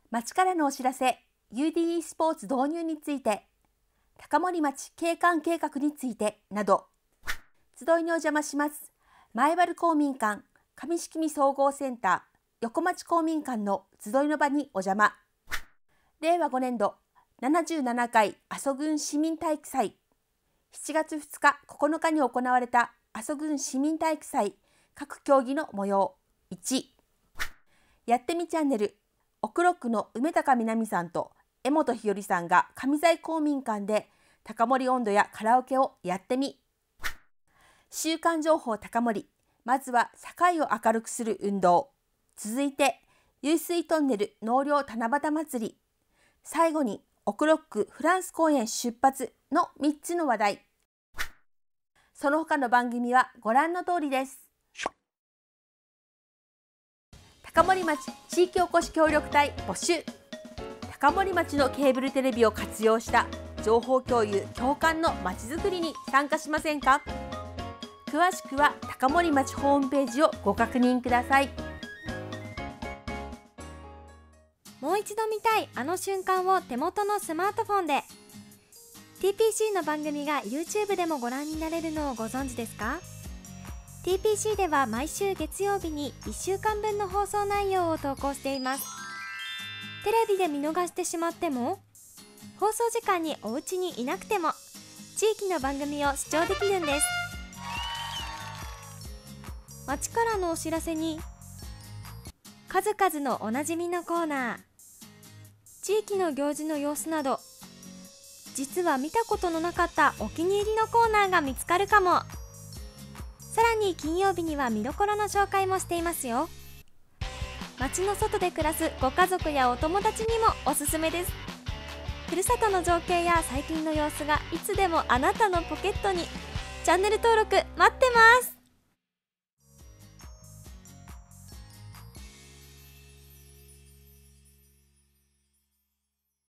町からのお知らせ、UDE スポーツ導入について、高森町景観計画についてなど、集いにお邪魔します。前原公民館、上敷見総合センター、横町公民館の集いの場にお邪魔。令和5年度77回阿蘇郡市民体育祭、7月2日9日に行われた阿蘇郡市民体育祭各競技の模様。1、やってみチャンネル、奥六区の梅高みなみさんと江本ひよりさんが上西公民館で高森温度やカラオケをやってみ。週刊情報高森、まずは境を明るくする運動。続いて湧水トンネル納涼七夕祭り。最後に奥六区フランス公園出発の3つの話題。その他の番組はご覧の通りです。高森町地域おこし協力隊募集。高森町のケーブルテレビを活用した情報共有・共感のまちづくりに参加しませんか？詳しくは高森町ホームページをご確認ください。 もう一度見たいあの瞬間を手元のスマートフォンで。 TPC の番組が YouTube でもご覧になれるのをご存知ですか？ TPC では毎週月曜日に1週間分の放送内容を投稿しています。テレビで見逃してしまっても、放送時間にお家にいなくても地域の番組を視聴できるんです。町からのお知らせに数々のおなじみのコーナー、地域の行事の様子など、実は見たことのなかったお気に入りのコーナーが見つかるかも。さらに金曜日には見どころの紹介もしていますよ。町の外で暮らすご家族やお友達にもおすすめです。ふるさとの情景や最近の様子がいつでもあなたのポケットに。チャンネル登録待ってます。